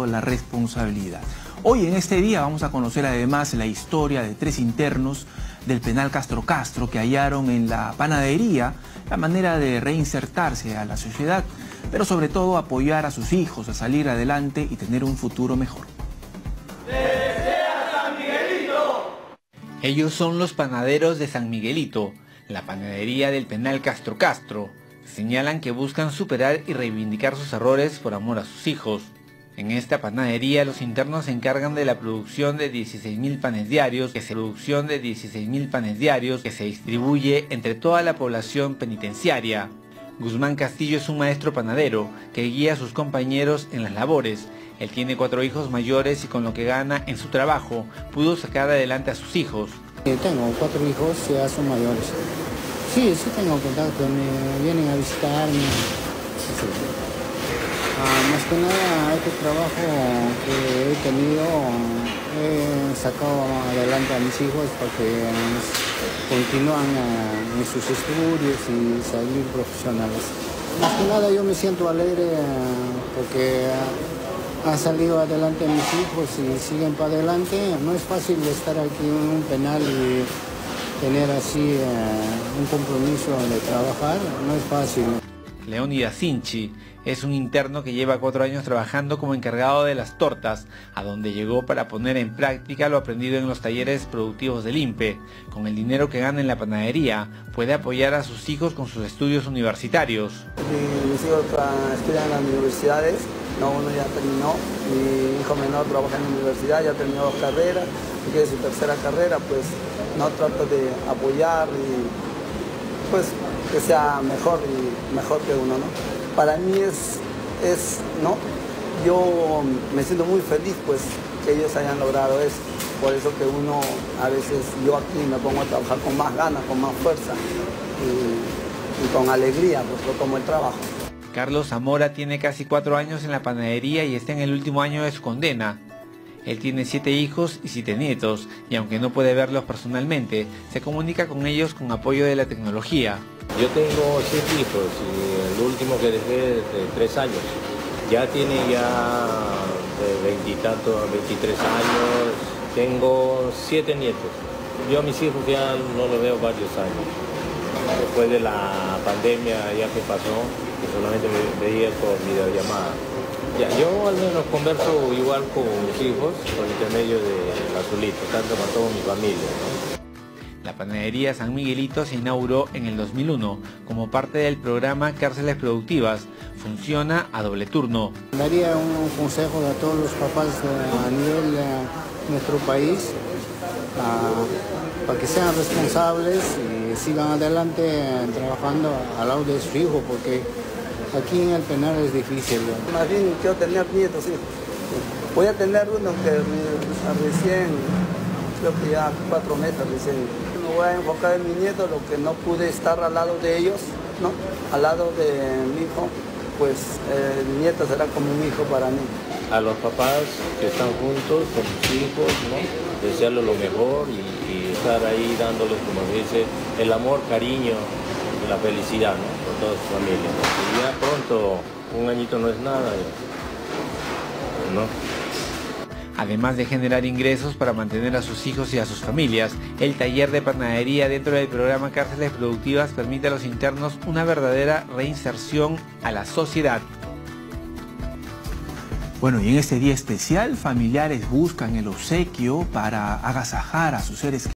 bajo la responsabilidad. Hoy en este día vamos a conocer además la historia de 3 internos del penal Castro Castro que hallaron en la panadería la manera de reinsertarse a la sociedad, pero sobre todo apoyar a sus hijos a salir adelante y tener un futuro mejor. Ellos son los panaderos de San Miguelito, la panadería del penal Castro Castro. Señalan que buscan superar y reivindicar sus errores por amor a sus hijos. En esta panadería los internos se encargan de la producción de 16.000 panes diarios, que se distribuye entre toda la población penitenciaria. Guzmán Castillo es un maestro panadero que guía a sus compañeros en las labores. Él tiene 4 hijos mayores y con lo que gana en su trabajo pudo sacar adelante a sus hijos. Tengo 4 hijos, ya son mayores. Sí tengo contacto, me vienen a visitarme. Sí. Más que nada, este trabajo que he tenido, he sacado adelante a mis hijos para que continúen en sus estudios y salir profesionales. Más que nada yo me siento alegre porque han salido adelante mis hijos y siguen para adelante. No es fácil estar aquí en un penal y tener así un compromiso de trabajar, no es fácil. Leónidas Sinchi es un interno que lleva 4 años trabajando como encargado de las tortas, a donde llegó para poner en práctica lo aprendido en los talleres productivos del INPE. Con el dinero que gana en la panadería, puede apoyar a sus hijos con sus estudios universitarios. Mis hijos estudian en las universidades, uno ya terminó, mi hijo menor trabaja en la universidad, ya terminó 2 carreras, y quiere su 3ª carrera, pues no trato de apoyar y pues que sea mejor que uno, ¿no? Para mí ¿no? Yo me siento muy feliz, pues, que ellos hayan logrado eso. Por eso que uno, a veces, yo aquí me pongo a trabajar con más ganas, con más fuerza y con alegría, pues, lo tomo el trabajo. Carlos Zamora tiene casi 4 años en la panadería y está en el último año de su condena. Él tiene 7 hijos y 7 nietos, y aunque no puede verlos personalmente, se comunica con ellos con apoyo de la tecnología. Yo tengo 7 hijos y el último que dejé de 3 años. Ya tiene de 20 y tantos, 23 años. Tengo 7 nietos. Yo a mis hijos ya no los veo varios años. Después de la pandemia ya que pasó, que solamente me veía por videollamada. Ya, yo al menos converso igual con mis hijos por intermedio de Azulito, tanto con toda mi familia, ¿no? La panadería San Miguelito se inauguró en el 2001 como parte del programa Cárceles Productivas. Funciona a doble turno. Daría un consejo a todos los papás a nivel de nuestro país para que sean responsables y sigan adelante trabajando al lado de su hijo, porque aquí en el penal es difícil. Más bien quiero tener nietos, sí. Voy a tener uno que recién, creo que ya 4 meses recién. Me voy a enfocar en mi nieto, lo que no pude estar al lado de ellos, ¿no? Al lado de mi hijo, pues el nieto será como un hijo para mí. A los papás que están juntos con sus hijos, ¿no? Desearles lo mejor y estar ahí dándoles, como se dice, el amor, cariño, la felicidad, ¿no? Por toda su familia, ¿no? Y ya pronto, un añito no es nada, ¿no? Además de generar ingresos para mantener a sus hijos y a sus familias, el taller de panadería dentro del programa Cárceles Productivas permite a los internos una verdadera reinserción a la sociedad. Bueno, y en este día especial, familiares buscan el obsequio para agasajar a sus seres queridos.